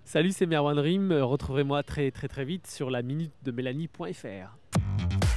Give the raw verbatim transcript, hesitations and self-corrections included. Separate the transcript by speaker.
Speaker 1: Salut, c'est Merwan Rim. Retrouverez-moi très très très vite sur la minute de Mélanie point F R.